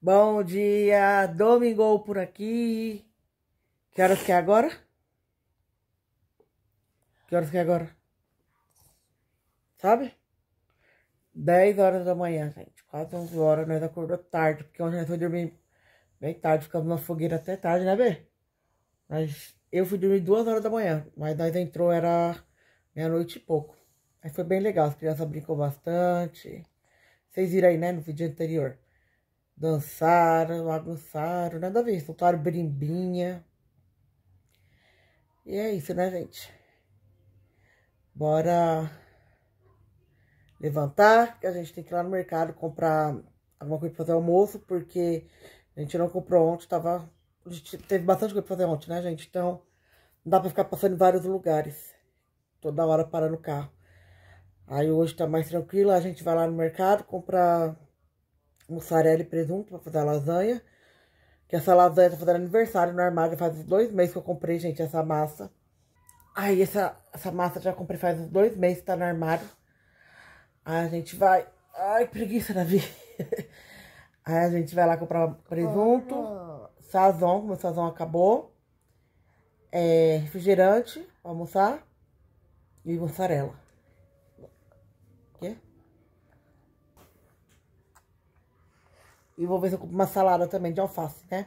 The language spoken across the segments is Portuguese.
Bom dia, Domingou por aqui. Que horas que é agora? Que horas que é agora? Sabe? 10 horas da manhã, gente. Quase 11 horas, nós acordou tarde, porque ontem nós fomos dormir bem tarde, ficamos na fogueira até tarde, né, Bê? Mas eu fui dormir 2 horas da manhã, mas nós entrou, era meia-noite e pouco. Aí foi bem legal, as crianças brincou bastante. Vocês viram aí, né, no vídeo anterior. Dançaram, bagunçaram, nada a ver, soltaram brimbinha. E é isso, né, gente? Bora levantar, que a gente tem que ir lá no mercado comprar alguma coisa pra fazer almoço, porque a gente não comprou ontem, a gente teve bastante coisa pra fazer ontem, né, gente? Então, não dá pra ficar passando em vários lugares, toda hora parando o carro. Aí hoje tá mais tranquilo, a gente vai lá no mercado comprar mussarela e presunto pra fazer a lasanha. Que essa lasanha tá fazendo aniversário no armário, faz uns 2 meses que eu comprei, gente, essa massa. Aí essa massa já comprei faz uns 2 meses, tá no armário. Aí a gente vai... Ai, preguiça da vida. Aí a gente vai lá comprar presunto, sazon, meu sazon acabou. Refrigerante pra almoçar e mussarela. Quê? E vou ver se eu compro uma salada também de alface, né?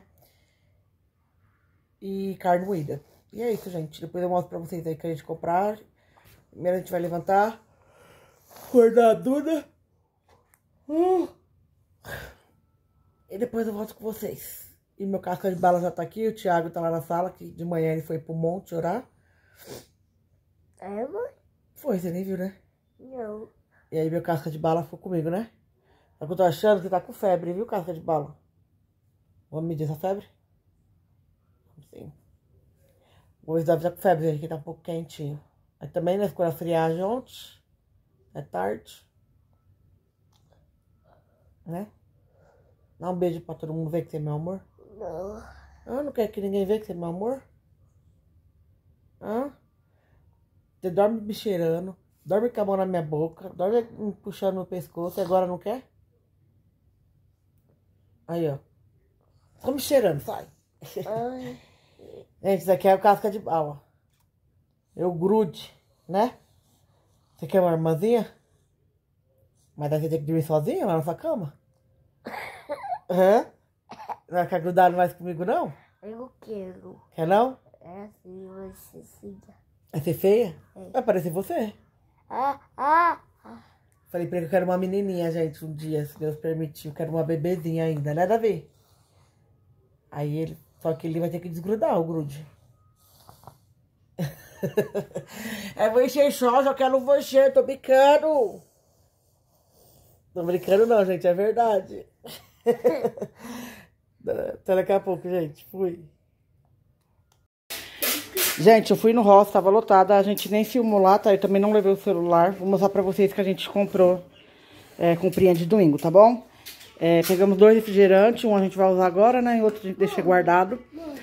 E carne moída. E é isso, gente. Depois eu mostro pra vocês aí que a gente comprar. Primeiro a gente vai levantar. Acordar a Duda. E depois eu volto com vocês. E meu casca de bala já tá aqui. O Thiago tá lá na sala, que de manhã ele foi pro monte orar. É, mãe? Foi, você nem viu, né? Não. E aí meu casca de bala foi comigo, né? Só que eu tô achando que tá com febre, viu, casca de bala? Vamos medir essa febre? Sim. Hoje deve estar com febre, gente, que tá um pouco quentinho. Aí também, né, ficou na friagem ontem. É tarde. Né? Dá um beijo pra todo mundo ver que você é meu amor. Não. Ah, não quer que ninguém veja que você é meu amor? Ah? Você dorme me cheirando, dorme com a mão na minha boca, dorme me puxando no pescoço e agora não quer? Aí, ó. Ficou me cheirando, sai. Ai. Gente, isso aqui é o casca de bala. Eu grude, né? Você quer uma irmãzinha? Mas daí você tem que dormir sozinha lá na sua cama? Hã? Não vai ficar grudado mais comigo, não? Eu quero. Quer não? É assim, você siga. Vai ser feia? É. Vai parecer você. Ah. Falei pra ele que eu quero uma menininha, gente, um dia, se Deus permitir. Eu quero uma bebezinha ainda, né, Davi? Aí ele... Só que ele vai ter que desgrudar o grude. Vou encher só, só que eu não vou encher, tô brincando. Tô brincando não, gente, é verdade. Até daqui a pouco, gente, fui. Gente, eu fui no Ross, tava lotada, a gente nem filmou lá, tá? Eu também não levei o celular. Vou mostrar pra vocês que a gente comprou comprinha de domingo, tá bom? Pegamos 2 refrigerantes, um a gente vai usar agora, né? E outro a gente deixa guardado.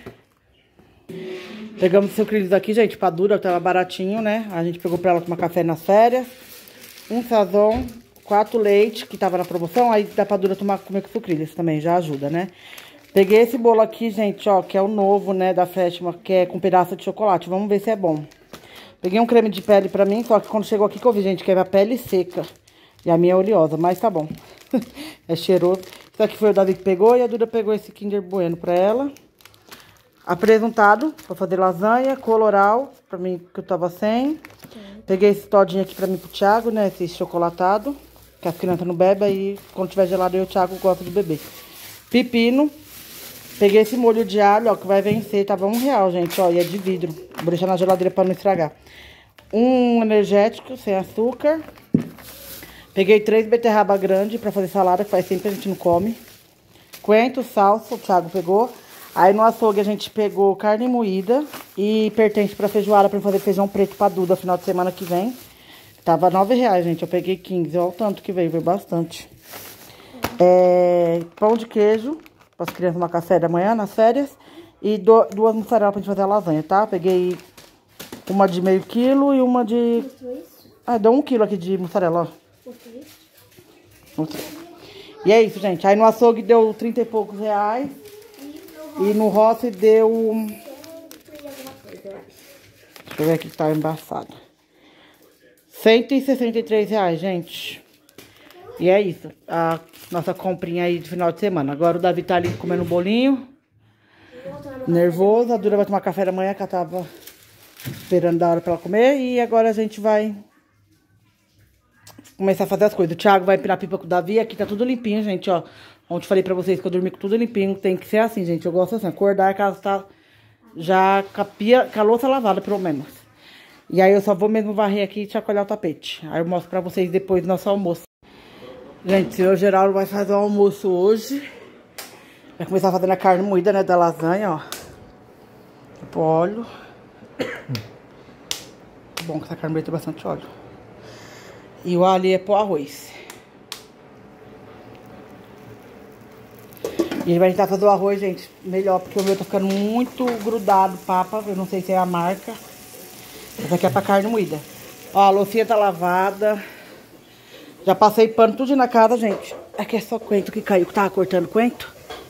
Pegamos sucrilhos aqui, gente, pra Duda, tava baratinho, né? A gente pegou pra ela tomar café nas férias. Um sazon, 4 leite, que tava na promoção, aí dá pra Duda comer com sucrilhos também, já ajuda, né? Peguei esse bolo aqui, gente, ó, que é o novo, né, da Fátima, que é com pedaço de chocolate. Vamos ver se é bom. Peguei um creme de pele pra mim, só que quando chegou aqui que eu vi, gente, que é a pele seca. E a minha é oleosa, mas tá bom. É cheiroso. Isso aqui foi o Davi que pegou e a Duda pegou esse Kinder Bueno pra ela. Apresentado pra fazer lasanha, coloral, pra mim que eu tava sem. Peguei esse todinho aqui pra mim pro Thiago, né, esse chocolatado. Que as crianças não bebem, aí quando tiver gelado eu e o Thiago gosta de beber. Pepino. Peguei esse molho de alho, ó, que vai vencer, tava R$1, gente, ó, e é de vidro. Vou deixar na geladeira pra não estragar. Um energético sem açúcar. Peguei 3 beterraba grande pra fazer salada, que faz tempo que a gente não come. Coentro, salsa, o Thiago pegou. Aí no açougue a gente pegou carne moída e pertence pra feijoada pra fazer feijão preto pra Duda final de semana que vem. Tava R$9, gente, eu peguei 15, olha o tanto que veio bastante. Pão de queijo. Para as crianças tomar café da manhã, nas férias. E 2 mussarelas pra gente fazer a lasanha, tá? Peguei uma de meio quilo e uma de... deu 1 quilo aqui de mussarela, ó. E é isso, gente. Aí no açougue deu 30 e poucos reais. E no Rossi deu... Deixa eu ver aqui que tá embaçado. 163 reais, gente. E é isso. A nossa comprinha aí de final de semana. Agora o Davi tá ali comendo um bolinho. Nervoso. A Dura vai tomar café da manhã, que ela tava esperando da hora pra ela comer. E agora a gente vai começar a fazer as coisas. O Thiago vai empinar pipa com o Davi. Aqui tá tudo limpinho, gente, ó. Ontem falei pra vocês que eu dormi com tudo limpinho. Tem que ser assim, gente. Eu gosto assim. Acordar, a casa tá já com a louça lavada, pelo menos. E aí eu só vou mesmo varrer aqui e chacoalhar o tapete. Aí eu mostro pra vocês depois do nosso almoço. Gente, o senhor Geraldo vai fazer o almoço hoje. Vai começar fazendo a carne moída, né, da lasanha, ó. Tipo óleo. Bom que essa carne moída tem bastante óleo. E o ali é pro arroz. E ele vai tentar fazer o arroz, gente, melhor, porque o meu tá ficando muito grudado, papa. Eu não sei se é a marca. Essa aqui é pra carne moída. Ó, a loucinha tá lavada. Já passei pano tudo na casa, gente. Aqui é só coentro que caiu, que tava cortando coentro.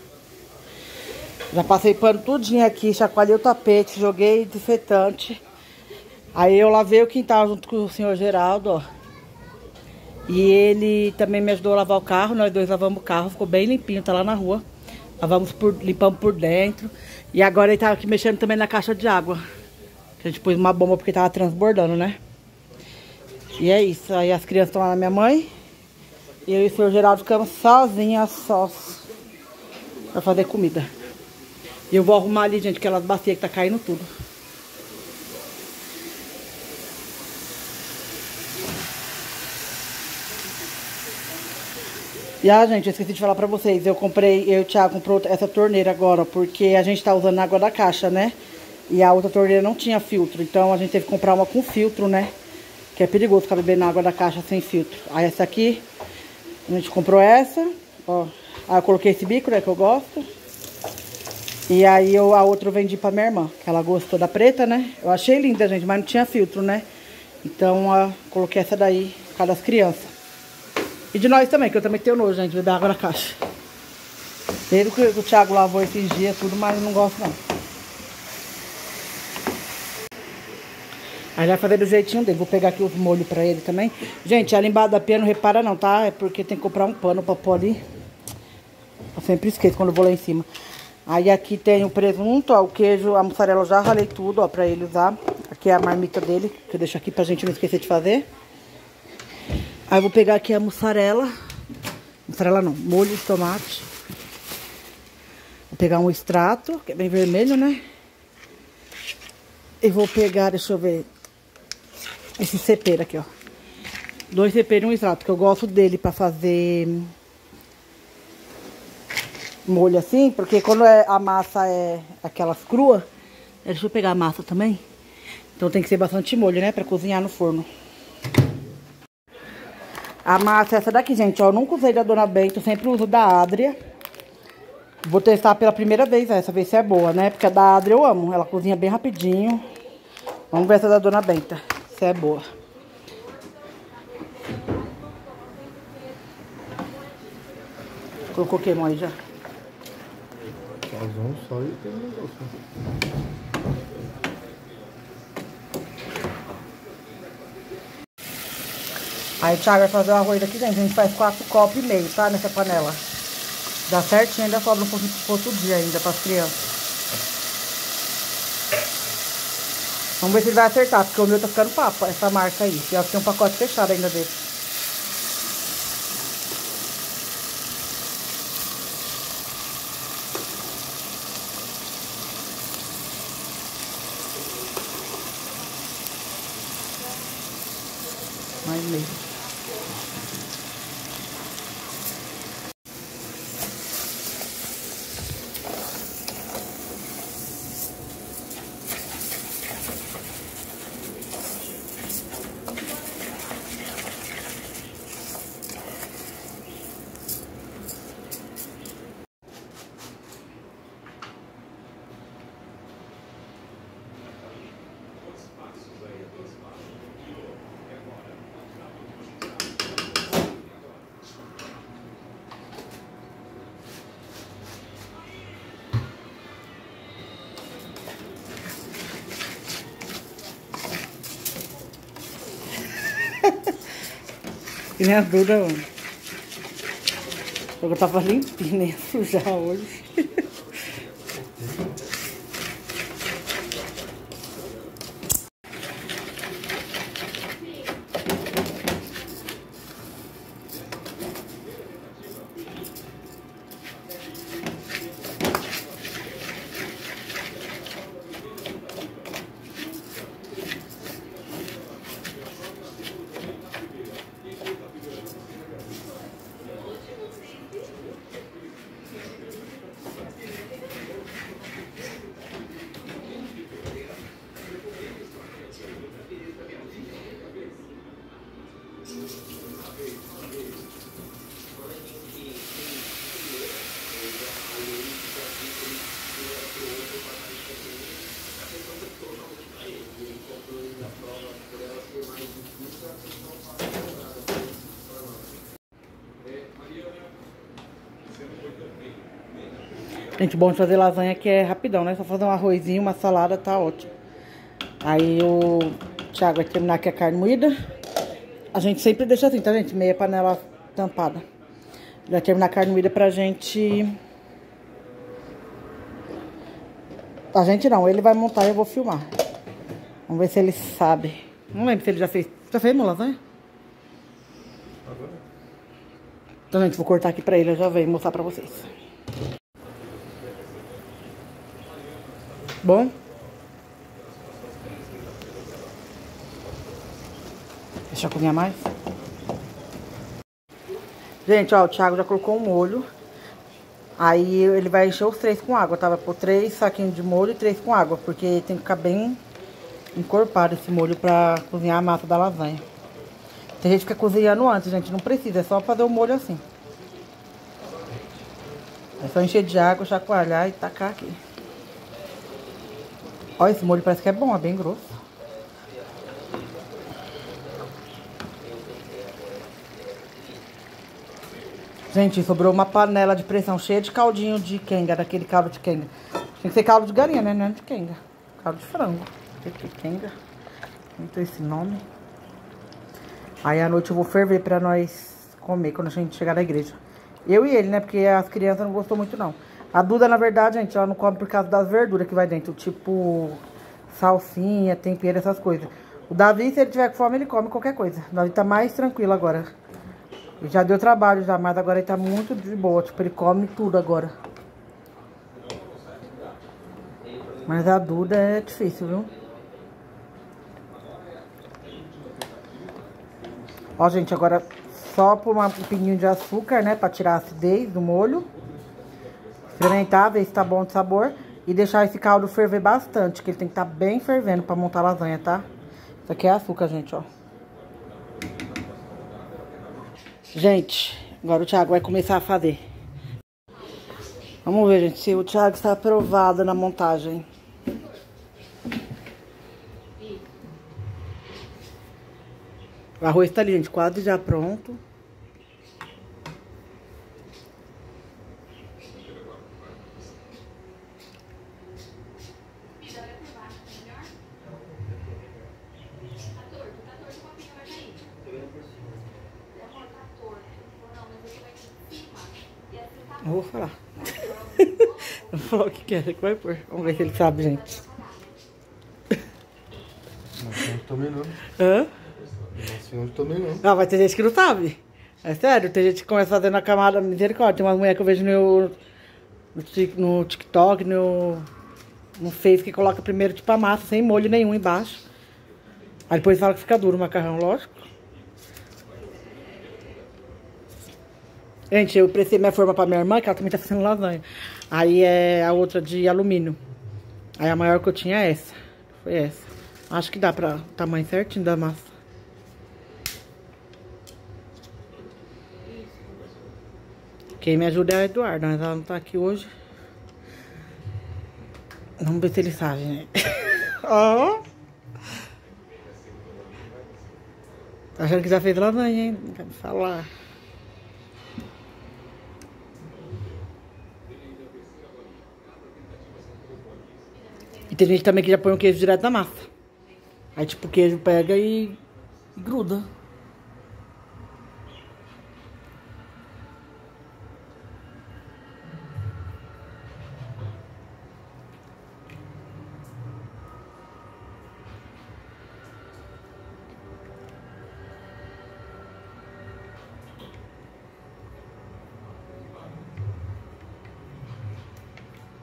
Já passei pano tudinho aqui, chacoalhei o tapete, joguei desinfetante. Aí eu lavei o quintal junto com o senhor Geraldo, ó. E ele também me ajudou a lavar o carro, nós dois lavamos o carro, ficou bem limpinho, tá lá na rua. Limpamos por dentro. E agora ele tá aqui mexendo também na caixa de água. A gente pôs uma bomba porque tava transbordando, né? E é isso. Aí as crianças estão lá na minha mãe. E eu e o senhor Geraldo ficamos sozinhas, sós, pra fazer comida. E eu vou arrumar ali, gente, aquelas bacias que tá caindo tudo. E gente, eu esqueci de falar pra vocês. Eu e o Thiago comprou essa torneira agora, porque a gente tá usando água da caixa, né? E a outra torneira não tinha filtro. Então a gente teve que comprar uma com filtro, né? Que é perigoso ficar bebendo água da caixa sem filtro. Aí essa aqui, a gente comprou essa, ó. Aí eu coloquei esse bico, né, que eu gosto. E aí a outra eu vendi pra minha irmã, que ela gostou da preta, né? Eu achei linda, gente, mas não tinha filtro, né? Então, coloquei essa daí, por causa das crianças. E de nós também, que eu também tenho nojo, gente, de beber água na caixa. Desde que o Thiago lavou esses dias, tudo, mas eu não gosto, não. Aí vai fazer do jeitinho dele. Vou pegar aqui os molhos pra ele também. Gente, ali embaixo da pia não repara não, tá? É porque tem que comprar um pano pra pôr ali. Eu sempre esqueço quando eu vou lá em cima. Aí aqui tem o presunto, ó, o queijo, a mussarela eu já ralei tudo, ó, pra ele usar. Aqui é a marmita dele, que eu deixo aqui pra gente não esquecer de fazer. Aí eu vou pegar aqui a mussarela. Mussarela não, molho de tomate. Vou pegar um extrato, que é bem vermelho, né? E vou pegar, deixa eu ver, esse cepero aqui, ó. 2 ceperos e um extrato, que eu gosto dele pra fazer molho assim, porque quando a massa é aquelas cruas, deixa eu pegar a massa também. Então tem que ser bastante molho, né, pra cozinhar no forno. A massa é essa daqui, gente, ó, eu nunca usei da Dona Bento, sempre uso da Adria. Vou testar pela primeira vez essa, ver se é boa, né, porque a da Adria eu amo, ela cozinha bem rapidinho. Vamos ver essa da Dona Benta, se é boa. Colocou o que, mãe, já? Faz só e tem um negócio. Aí o Thiago vai fazer o arroz aqui, gente. A gente faz 4,5 copos, tá? Nessa panela. Dá certinho, ainda sobra um pouquinho pro outro dia ainda pras crianças. Vamos ver se ele vai acertar, porque o meu tá ficando papo, essa marca aí. E ó, tem um pacote fechado ainda dele. Mais meio. E nem a Duda, mano. Eu tava limpinha, nem ia sujar hoje. Gente, bom de fazer lasanha que é rapidão, né? Só fazer um arrozinho, uma salada, tá ótimo. Aí o Thiago vai terminar aqui a carne moída. A gente sempre deixa assim, tá, gente? Meia panela tampada. Vai terminar a carne moída pra gente... A gente não, ele vai montar e eu vou filmar. Vamos ver se ele sabe. Não lembro se ele já fez. Já fez uma lasanha? Então, gente, vou cortar aqui pra ele, eu já venho mostrar pra vocês. Bom? Deixa eu comer mais. Gente, ó, o Thiago já colocou um molho. Aí ele vai encher os 3 com água, tá? Vai pôr 3 saquinhos de molho e 3 com água. Porque tem que ficar bem encorpado esse molho pra cozinhar a massa da lasanha. Tem gente que fica cozinhando antes, gente. Não precisa, é só fazer o molho assim. É só encher de água, chacoalhar e tacar aqui. Olha, esse molho parece que é bom, é bem grosso. Gente, sobrou uma panela de pressão cheia de caldinho de quenga, daquele caldo de quenga. Tem que ser caldo de galinha, né? Não é de quenga. Caldo de frango. De quenga. Então esse nome. Aí à noite eu vou ferver pra nós comer quando a gente chegar na igreja. Eu e ele, né? Porque as crianças não gostou muito, não. A Duda, na verdade, gente, ela não come por causa das verduras que vai dentro. Tipo, salsinha, tempero, essas coisas. O Davi, se ele tiver com fome, ele come qualquer coisa. O Davi tá mais tranquilo agora. Ele já deu trabalho já, mas agora ele tá muito de boa. Tipo, ele come tudo agora. Mas a Duda é difícil, viu? Ó, gente, agora só pôr um pinguinho de açúcar, né? Pra tirar a acidez do molho. Experimentar, ver se tá bom de sabor. E deixar esse caldo ferver bastante, que ele tem que estar bem fervendo pra montar a lasanha, tá? Isso aqui é açúcar, gente, ó. Gente, agora o Thiago vai começar a fazer. Vamos ver, gente, se o Thiago está aprovado na montagem. O arroz tá ali, gente, quase já pronto. Não vou falar. Eu vou falar o que é, que vai pôr. Vamos ver se ele sabe, gente. Não também não. Hã? Não também não. Não, vai ter gente que não sabe. É sério, tem gente que começa fazendo a camada misericórdia. Tem umas mulheres que eu vejo no TikTok, no Face, que coloca primeiro tipo a massa, sem molho nenhum embaixo. Aí depois fala que fica duro o macarrão, lógico. Gente, eu prestei minha forma pra minha irmã, que ela também tá fazendo lasanha. Aí é a outra de alumínio. Aí a maior que eu tinha é essa. Foi essa. Acho que dá pra tamanho certinho da massa. Quem me ajuda é a Eduarda, mas ela não tá aqui hoje. Vamos ver se ele sabe, né? Ó. Tá achando que já fez lasanha, hein? Não quero falar. E tem gente também que já põe o queijo direto na massa. Aí, tipo, o queijo pega e gruda.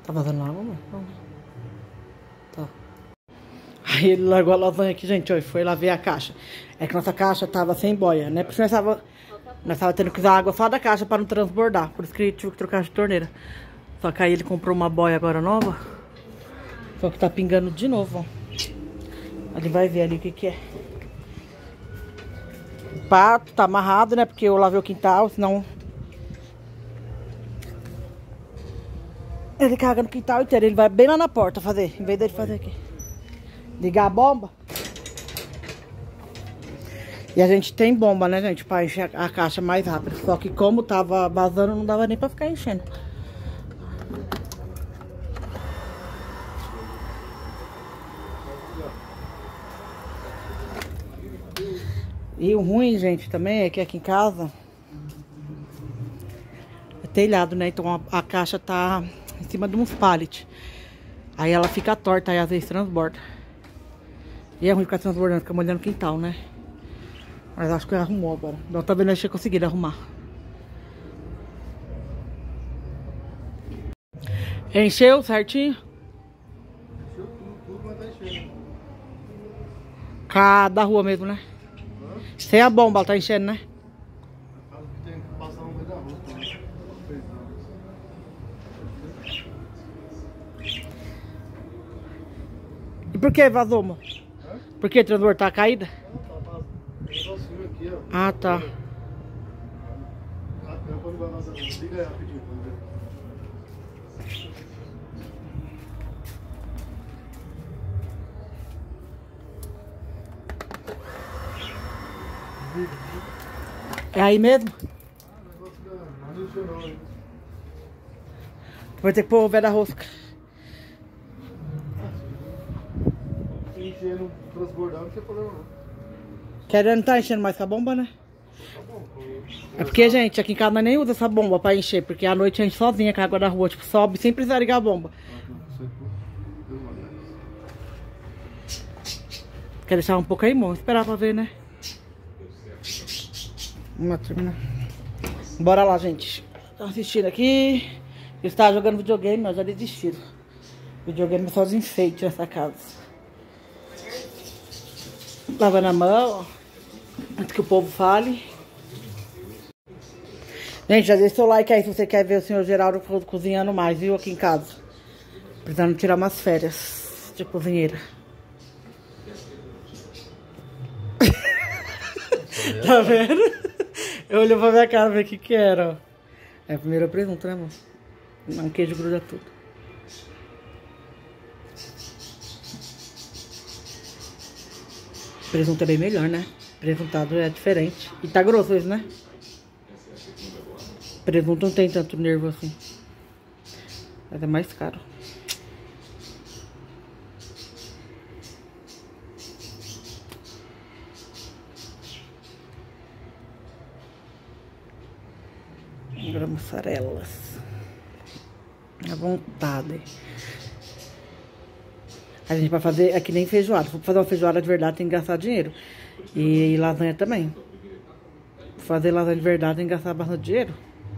Tá vazando água, amor? Não. Tá. Aí ele largou a lasanha aqui, gente, ó, e foi lá ver a caixa. É que nossa caixa tava sem boia, né? Porque nós tava tendo que usar água só da caixa pra não transbordar. Por isso que tive que trocar de torneira. Só que aí ele comprou uma boia agora nova. Só que tá pingando de novo, ó. Ele vai ver ali o que que é. O pato tá amarrado, né? Porque eu lavei o quintal, senão... Ele caga no quintal inteiro. Ele vai bem lá na porta fazer, em vez dele fazer aqui. Ligar a bomba. E a gente tem bomba, né, gente? Pra encher a caixa mais rápido. Só que como tava vazando, não dava nem pra ficar enchendo. E o ruim, gente, também é que aqui em casa é telhado, né? Então a caixa tá em cima de uns pallets. Aí ela fica torta, aí às vezes transborda. E é ruim ficar transbordando, fica molhando o quintal, né? Mas acho que arrumou agora. Não tá vendo, eu tinha conseguido arrumar. Encheu certinho? Encheu tudo, mas tá enchendo. Da rua mesmo, né? Sem a bomba, ela tá enchendo, né? Acho que tem que passar no meio da rua também. E por que vazou, amor? Por que transbordar tá caída? Não, tá vazando. Tem um negocinho aqui, ó. Ah, tá. Quando vai vazar, liga aí rapidinho, vamos ver. É aí mesmo? O negócio não encheu não, hein? Vai ter que pôr o pé da rosca. Se enchendo, transbordando, não tem problema não. Querendo não tá enchendo mais com a bomba, né? É porque, gente, aqui em casa nós nem usa essa bomba pra encher, porque à noite a gente sozinha com a água da rua, tipo, sobe sem precisar ligar a bomba. Quer deixar um pouco aí, irmão? Esperar pra ver, né? Vamos terminar. Bora lá, gente. Estão assistindo aqui. Eu estava jogando videogame, mas já desistiram. Videogame é só os enfeites nessa casa. Lavando a mão, antes que o povo fale. Gente, já deixa o seu like aí se você quer ver o senhor Geraldo cozinhando mais, viu? Aqui em casa. Precisando tirar umas férias de cozinheira. Tá vendo? Eu olhei pra minha cara ver o que que era, ó. É a primeira pergunta, né, amor? Não, queijo gruda tudo. Presunto é bem melhor, né? Presuntado é diferente. E tá grosso isso, né? Presunto não tem tanto nervo assim. Mas é mais caro. Agora mussarelas. À vontade. A gente vai fazer, é que nem feijoada. Se for fazer uma feijoada de verdade, tem que gastar dinheiro. E lasanha também. Fazer lasanha de verdade tem que gastar bastante dinheiro.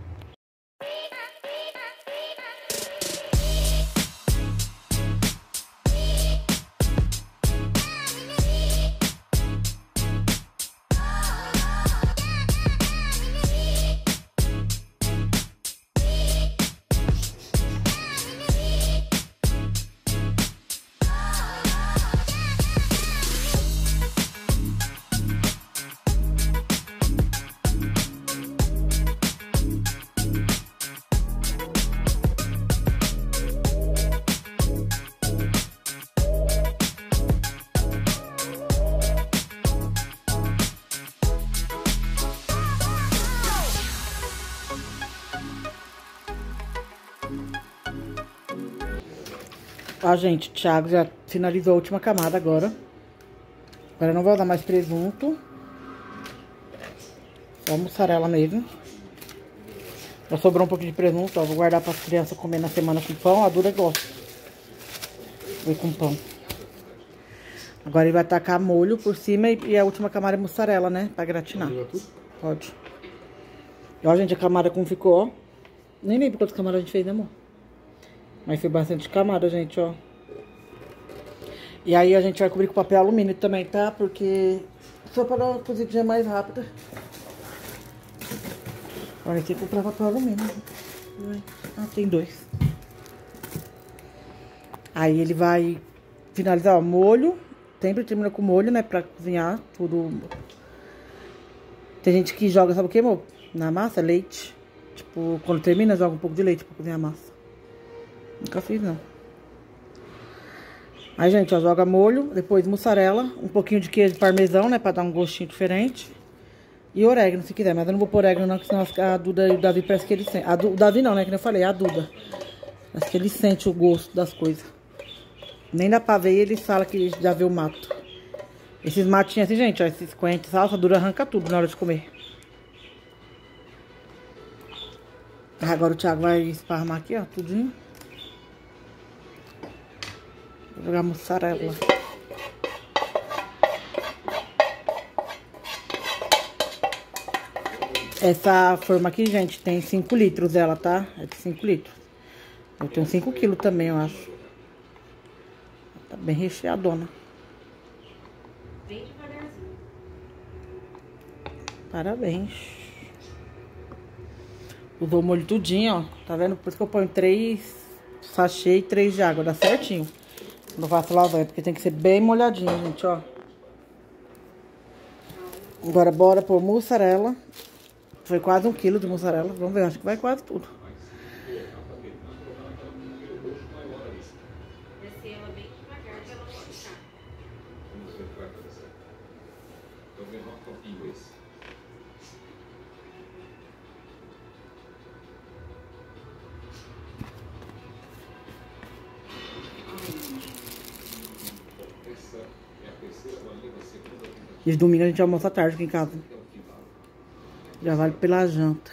Ó, gente, o Thiago já finalizou a última camada agora. Agora eu não vou usar mais presunto. Só mussarela mesmo. Já sobrou um pouquinho de presunto, ó. Vou guardar para as crianças comer na semana com pão. A Duda gosta. Vou com pão. Agora ele vai tacar molho por cima e a última camada é mussarela, né? Pra gratinar. Pode. E, ó, gente, a camada como ficou, ó. Nem lembro quantas camadas a gente fez, né, amor? Mas foi bastante camada, gente, ó. E aí a gente vai cobrir com papel alumínio também, tá? Porque só para a cozidinha mais rápida. Olha, tem que comprar papel alumínio. Ah, tem 2. Aí ele vai finalizar o molho. Sempre termina com molho, né? Pra cozinhar tudo. Tem gente que joga, sabe o que, amor? Na massa, leite. Tipo, quando termina, joga um pouco de leite pra cozinhar a massa. Nunca fiz, não. Aí, gente, ó, joga molho, depois mussarela, um pouquinho de queijo parmesão, né? Pra dar um gostinho diferente. E orégano, se quiser. Mas eu não vou pôr orégano, não, porque senão a Duda e o Davi parece que eles sentem. O Davi não, né? Que nem eu falei, a Duda. Parece que ele sente o gosto das coisas. Nem dá pra ver, ele fala que já vê o mato. Esses matinhos assim, gente, ó, esses coentros, salsa dura, arranca tudo na hora de comer. Agora o Thiago vai esparramar aqui, ó, tudinho. Vou jogar mussarela. Essa forma aqui, gente, tem 5 litros ela, tá? É de 5 litros. Eu tenho 5 quilos também, eu acho. Tá bem recheadona. Bem devagarzinho. Parabéns. Usou o molho tudinho, ó. Tá vendo? Por isso que eu ponho 3 sachê e 3 de água. Dá certinho. Não faço lasanha, porque tem que ser bem molhadinho, gente, ó. Agora bora pôr mussarela. Foi quase 1 quilo de mussarela. Vamos ver, acho que vai quase tudo. Descer ela bem devagar, que ela pode ficar. Vamos ver o que vai acontecer. Estou vendo um pouquinho esse. Essa é a terceira bandeira, a segunda tentativa. E domingo a gente almoça à tarde aqui em casa. Já vale pela janta.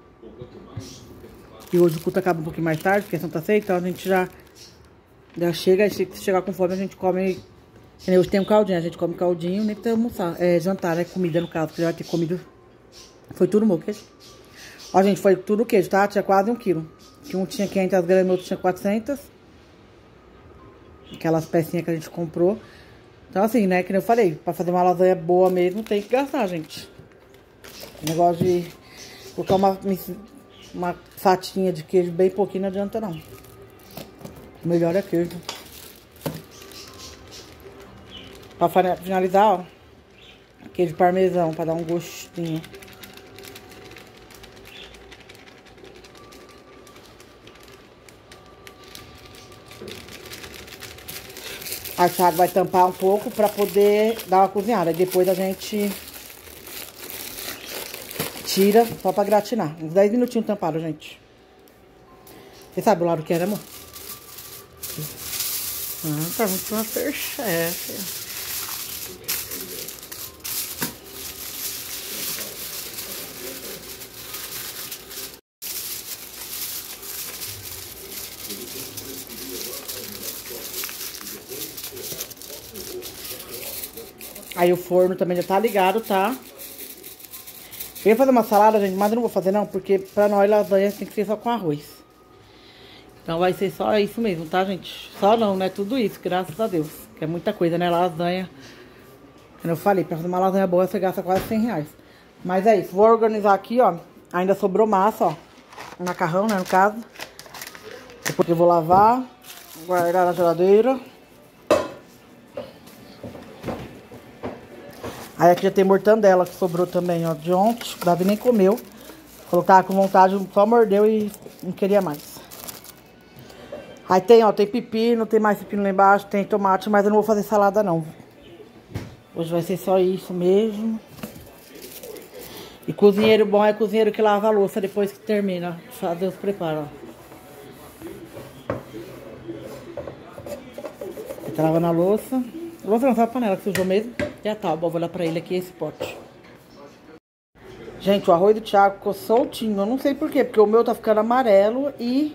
E hoje o culto acaba um pouquinho mais tarde, porque é Santa Ceia, então a gente já chega, e se chegar com fome a gente come. Hoje tem um caldinho, a gente come caldinho, nem precisa almoçar. É jantar, né? Comida no caso, porque já vai ter comido. Foi tudo meu queijo. Ó, gente, foi tudo queijo, tá? Tinha quase 1 quilo. Que um tinha 500 gramas, o outro tinha 400. Aquelas pecinhas que a gente comprou. Então assim, né? Que nem eu falei, pra fazer uma lasanha boa mesmo, tem que gastar, gente. Negócio de colocar uma fatinha de queijo bem pouquinho não adianta não. O melhor é queijo. Pra finalizar, ó, queijo parmesão, pra dar um gostinho. A Thiago vai tampar um pouco pra poder dar uma cozinhada. E depois a gente tira só pra gratinar. Uns 10 minutinhos tampado, gente. Você sabe o lado que era, amor? Ah, tá muito Masterchef. Aí o forno também já tá ligado, tá? Eu ia fazer uma salada, gente, mas eu não vou fazer não, porque pra nós lasanha tem que ser só com arroz. Então vai ser só isso mesmo, tá, gente? Só não, né? Tudo isso, graças a Deus. Que é muita coisa, né? Lasanha. Como eu falei, pra fazer uma lasanha boa você gasta quase 100 reais. Mas é isso, vou organizar aqui, ó. Ainda sobrou massa, ó. Macarrão, né, no caso. Depois eu vou lavar, guardar na geladeira. Aí aqui já tem mortandela que sobrou também, ó, de ontem. O Davi nem comeu. Falou que tava com vontade, só mordeu e não queria mais. Aí tem, ó, tem pepino, tem mais pepino lá embaixo, tem tomate, mas eu não vou fazer salada não. Hoje vai ser só isso mesmo. E cozinheiro bom é cozinheiro que lava a louça depois que termina. Fazer os preparos, ó. Ele tá lavando a louça. Vou lançar a panela que sujou mesmo. E a tábua, vou olhar pra ele aqui, esse pote. Gente, o arroz do Thiago ficou soltinho. Eu não sei por quê, porque o meu tá ficando amarelo e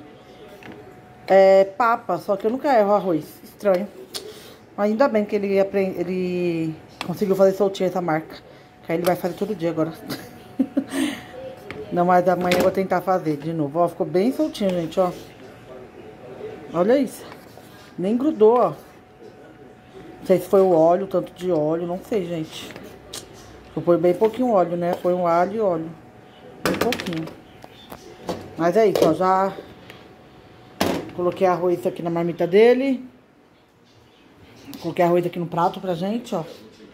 papa. Só que eu nunca erro o arroz. Estranho. Mas ainda bem que ele conseguiu fazer soltinho essa marca. Que aí ele vai fazer todo dia agora. Não, mas amanhã eu vou tentar fazer de novo. Ó, ficou bem soltinho, gente, ó. Olha isso. Nem grudou, ó. Não sei se foi o óleo, tanto de óleo, não sei, gente. Eu pôr bem pouquinho óleo, né? Foi um alho e óleo. Bem pouquinho. Mas é isso, ó. Já coloquei arroz aqui na marmita dele. Coloquei arroz aqui no prato pra gente, ó.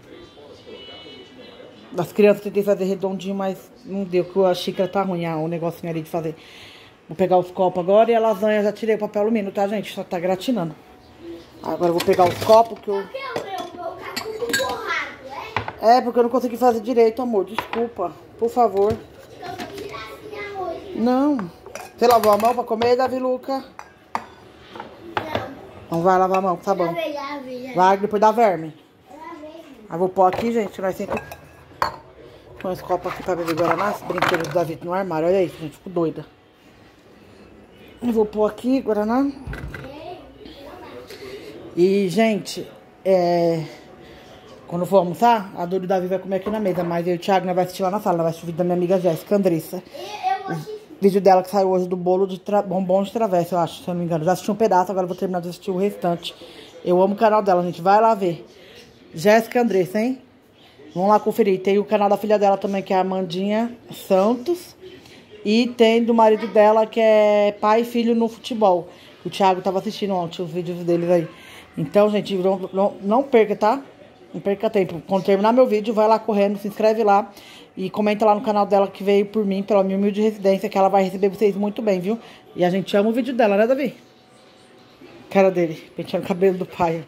As crianças tentei fazer redondinho, mas não deu, porque a xícara tá ruim, o negocinho ali de fazer. Vou pegar os copos agora e a lasanha já tirei o papel alumínio, tá, gente? Só tá gratinando. Agora eu vou pegar os copos que eu... É, porque eu não consegui fazer direito, amor. Desculpa. Por favor. Não. Você lavou a mão pra comer, Davi Luca? Não vai lavar a mão, tá bom. Vai depois da verme. Aí vou pôr aqui, gente. Nós sempre põe os copos aqui pra beber Guaraná. Esse brinquedo do Davi no armário. Olha isso, gente. Fico doida. Eu vou pôr aqui, Guaraná. E, gente, quando eu for almoçar, a Dori e o Davi vai comer aqui na mesa. Mas eu e o Thiago, nós vai assistir lá na sala. Nós vai assistir o vídeo da minha amiga Jéssica Andressa. O vídeo dela que saiu hoje do bolo de bombom de travessa, eu acho, se eu não me engano. Já assisti um pedaço, agora eu vou terminar de assistir o restante. Eu amo o canal dela, gente. Vai lá ver. Jéssica Andressa, hein? Vamos lá conferir. Tem o canal da filha dela também, que é a Amandinha Santos. E tem do marido dela, que é pai e filho no futebol. O Thiago tava assistindo ontem os vídeos deles aí. Então, gente, não perca, tá? Não perca tempo. Quando terminar meu vídeo, vai lá correndo, se inscreve lá. E comenta lá no canal dela que veio por mim, pela minha humilde residência, que ela vai receber vocês muito bem, viu? E a gente ama o vídeo dela, né, Davi? Cara dele, penteando o cabelo do pai.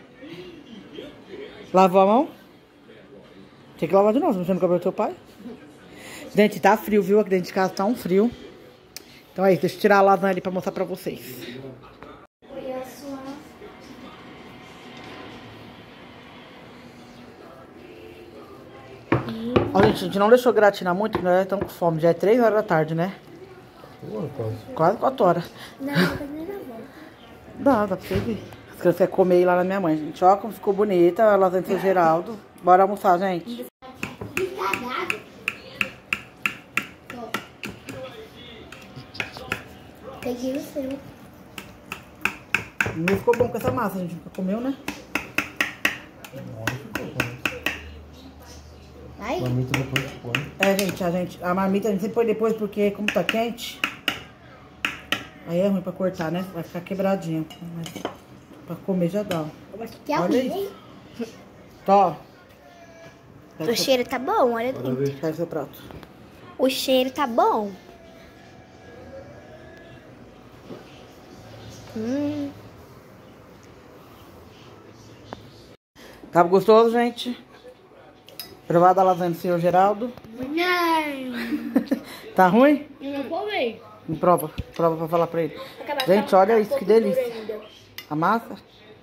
Lavou a mão? Tem que lavar de novo, mexendo no cabelo do teu pai. Gente, tá frio, viu? Aqui dentro de casa tá um frio. Então é isso, deixa eu tirar a lasanha ali pra mostrar pra vocês. Olha, gente, a gente não deixou gratinar muito, porque nós estamos com fome. Já é 3 horas da tarde, né? Quase 4 horas. Não, primeira volta. Dá pra vocês ver. As crianças querem comer lá na minha mãe, gente. Olha como ficou bonita a lasanha do seu Geraldo. Bora almoçar, gente. Peguei o seu. Não ficou bom com essa massa, a gente nunca comeu, né? Vai. Marmita depois que põe. Gente, a marmita a gente sempre põe depois, porque como tá quente, aí é ruim pra cortar, né? Vai ficar quebradinho. Mas pra comer já dá. Que é Olha ruim. isso. Tó. O cheiro tá bom, olha dentro. Pega seu prato. O cheiro tá bom. Tá gostoso, gente? Provada a lasanha do senhor Geraldo. Tá ruim? Eu não comi. Prova pra falar pra ele. Gente, olha isso, que delícia. A massa.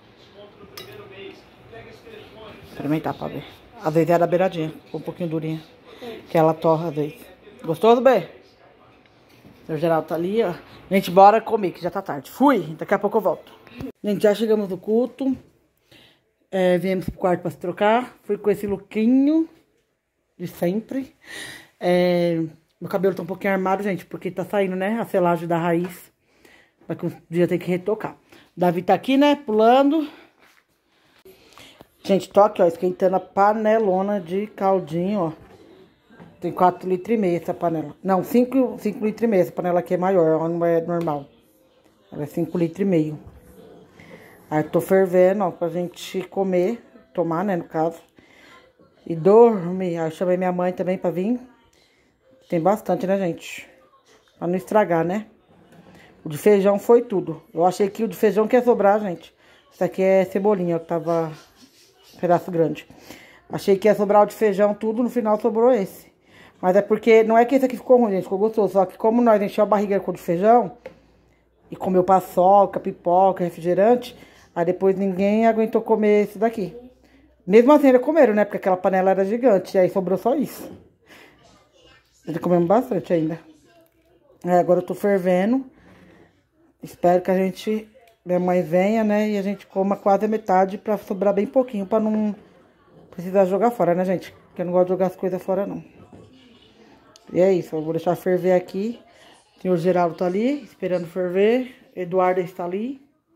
Experimentar pra ver. Às vezes é da beiradinha, ficou um pouquinho durinha. Que ela torra às vezes. Gostoso, bem? O senhor Geraldo tá ali, ó. Gente, bora comer, que já tá tarde. Fui, daqui a pouco eu volto. Gente, já chegamos no culto. Viemos pro quarto pra se trocar. Fui com esse lookinho de sempre. Meu cabelo tá um pouquinho armado, gente, porque tá saindo, né, a selagem da raiz. Daqui uns dias tem que retocar. O Davi tá aqui, né, pulando. Gente, tô aqui, ó, esquentando a panelona de caldinho, ó. Tem 4,5 litros essa panela. Não, 5,5 litros. Essa panela aqui é maior, ela não é normal. Ela é 5,5 litros. Aí tô fervendo, ó, pra gente comer, tomar, né, no caso. E dormir. Aí eu chamei minha mãe também pra vir. Tem bastante, né, gente? Pra não estragar, né? O de feijão foi tudo. Eu achei que o de feijão que ia sobrar, gente. Isso aqui é cebolinha, ó, que tava um pedaço grande. Achei que ia sobrar o de feijão tudo, no final sobrou esse. Mas é porque, não é que esse aqui ficou ruim, gente, ficou gostoso. Só que como nós enchemos a barriga com o de feijão, e comeu paçoca, pipoca, refrigerante, aí depois ninguém aguentou comer esse daqui. Mesmo assim, eles comeram, né? Porque aquela panela era gigante, e aí sobrou só isso. Eles comemos bastante ainda. Agora eu tô fervendo. Espero que minha mãe venha, né? E a gente coma quase a metade pra sobrar bem pouquinho, pra não precisar jogar fora, né, gente? Porque eu não gosto de jogar as coisas fora, não. E é isso, eu vou deixar ferver aqui. O senhor Geraldo tá ali, esperando ferver. Eduardo está ali.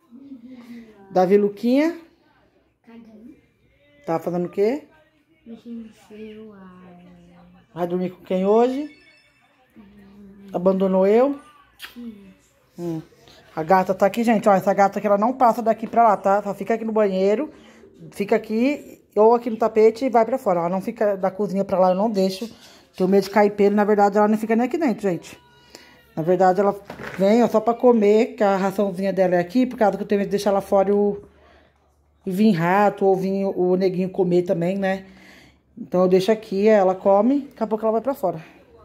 Davi e Luquinha. Cagando. Tá fazendo o quê? Mexendo no celular. Vai dormir com quem hoje? Abandonou eu? A gata tá aqui, gente. Ó, essa gata aqui, ela não passa daqui pra lá, tá? Só fica aqui no banheiro, fica aqui ou aqui no tapete e vai pra fora. Ela não fica da cozinha pra lá, eu não deixo. Tenho medo de cair pelo. Na verdade, ela não fica nem aqui dentro, gente. Na verdade, ela vem ó, só pra comer, que a raçãozinha dela é aqui, por causa que eu tenho medo de deixar ela fora e vir rato ou vir o neguinho comer também, né? Então eu deixo aqui, ela come, daqui a pouco ela vai pra fora.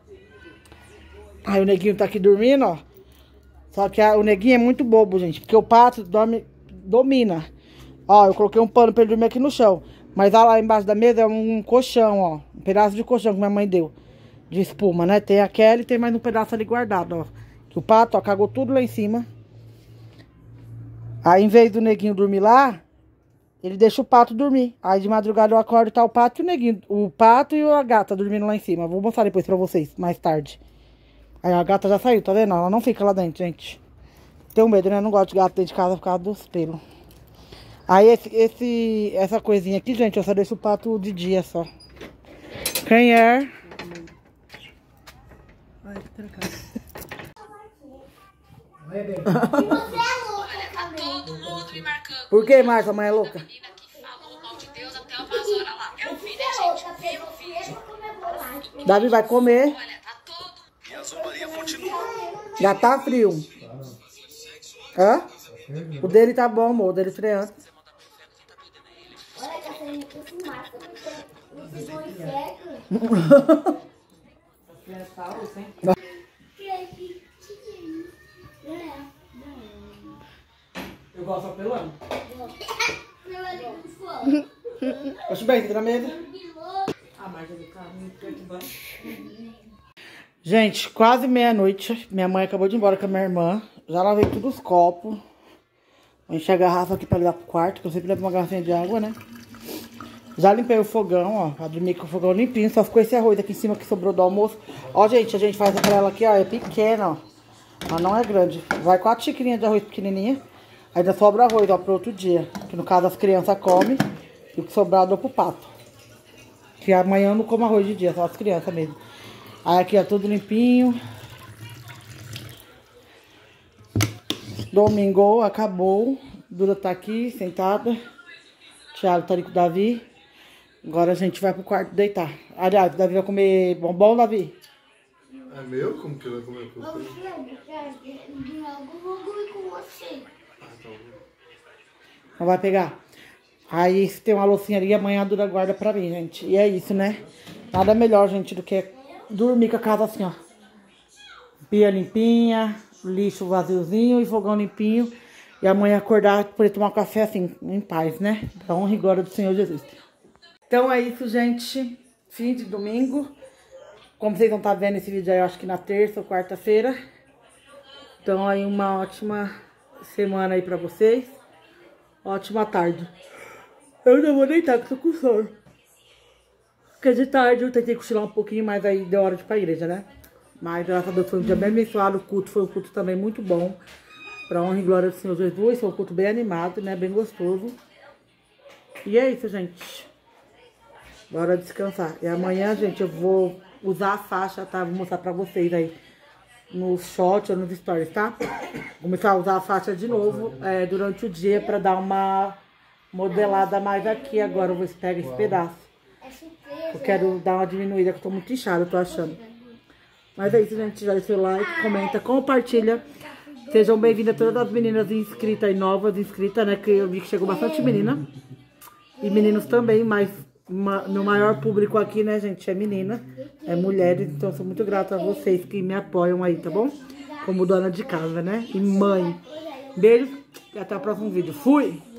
Aí o neguinho tá aqui dormindo, ó. Só que o neguinho é muito bobo, gente, porque o pato domina. Ó, eu coloquei um pano pra ele dormir aqui no chão. Mas lá embaixo da mesa é um colchão, ó. Um pedaço de colchão que minha mãe deu. De espuma, né? Tem aquela e tem mais um pedaço ali guardado, ó. Que o pato, ó, cagou tudo lá em cima. Aí, em vez do neguinho dormir lá, ele deixa o pato dormir. Aí, de madrugada, eu acordo e tá o pato e o neguinho. O pato e a gata dormindo lá em cima. Vou mostrar depois pra vocês, mais tarde. Aí, a gata já saiu, tá vendo? Ela não fica lá dentro, gente. Tenho medo, né? Eu não gosto de gato dentro de casa por causa dos pelos. Aí, essa coisinha aqui, gente, eu só deixo o pato de dia só. Quem é? Ai, que trancado. Você é louca, Tá todo mundo me marcando. Por que, Márcia, a mãe é louca? A menina que falou mal de Deus até umas horas lá. Eu vi, né, gente? Eu vi. Davi vai comer. Olha, tá todo... Já tá frio. Hã? O dele tá bom, amor. O dele freando. Olha, Catarina, esse mato você foi inseto. Eu gosto apelando. Acho bem, fica na mesa. Gente, quase meia-noite. Minha mãe acabou de ir embora com a minha irmã. Já lavei todos os copos. Vou encher a garrafa aqui pra levar pro quarto, que eu sempre levo uma garrafinha de água, né? Já limpei o fogão, ó. Pra dormir com o fogão limpinho. Só ficou esse arroz aqui em cima que sobrou do almoço. Ó, gente, a gente faz a panela aqui, ó. É pequena, ó. Mas não é grande. Vai 4 xicrinhas de arroz pequenininha. Ainda sobra arroz, ó, pro outro dia. Que no caso as crianças comem. E o que sobrar eu dou pro pato. Que amanhã eu não como arroz de dia, só as crianças mesmo. Aí aqui, ó, tudo limpinho. Domingo acabou. Dura tá aqui, sentada. Thiago tá ali com o Davi. Agora a gente vai pro quarto deitar. Aliás, o Davi vai comer bombom, Davi? É meu? Como que vai comer? Não vai pegar? Aí se tem uma loucinha ali, amanhã dura guarda pra mim, gente. E é isso, né? Nada melhor, gente, do que dormir com a casa assim, ó. Pia limpinha, lixo vaziozinho e fogão limpinho. E amanhã acordar, poder tomar um café assim, em paz, né? Pra honra e glória do Senhor Jesus. Então é isso, gente. Fim de domingo. Como vocês vão estar vendo esse vídeo aí, eu acho que na terça ou quarta-feira. Então aí uma ótima semana aí pra vocês. Ótima tarde. Eu não vou deitar, que eu tô com sono. Porque de tarde eu tentei cochilar um pouquinho, mas aí deu hora de ir pra igreja, né? Mas graças a Deus foi um dia bem abençoado. O culto foi um culto também muito bom. Pra honra e glória do Senhor Jesus. Foi um culto bem animado, né? Bem gostoso. E é isso, gente. Bora descansar. E amanhã, gente, eu vou usar a faixa, tá? Vou mostrar pra vocês aí. Nos shorts ou nos stories, tá? Vou começar a usar a faixa de novo durante o dia pra dar uma modelada mais aqui. Agora eu vou pegar esse pedaço. Eu quero dar uma diminuída, que eu tô muito inchada, eu tô achando. Mas é isso, gente. Já deixa o like, comenta, compartilha. Sejam bem-vindas todas as meninas inscritas e novas inscritas, né? Que eu vi que chegou bastante menina. E meninos também, mas meu maior público aqui, né, gente, é menina. É mulheres, então eu sou muito grata a vocês que me apoiam aí, tá bom? Como dona de casa, né? E mãe. Beijo e até o próximo vídeo. Fui!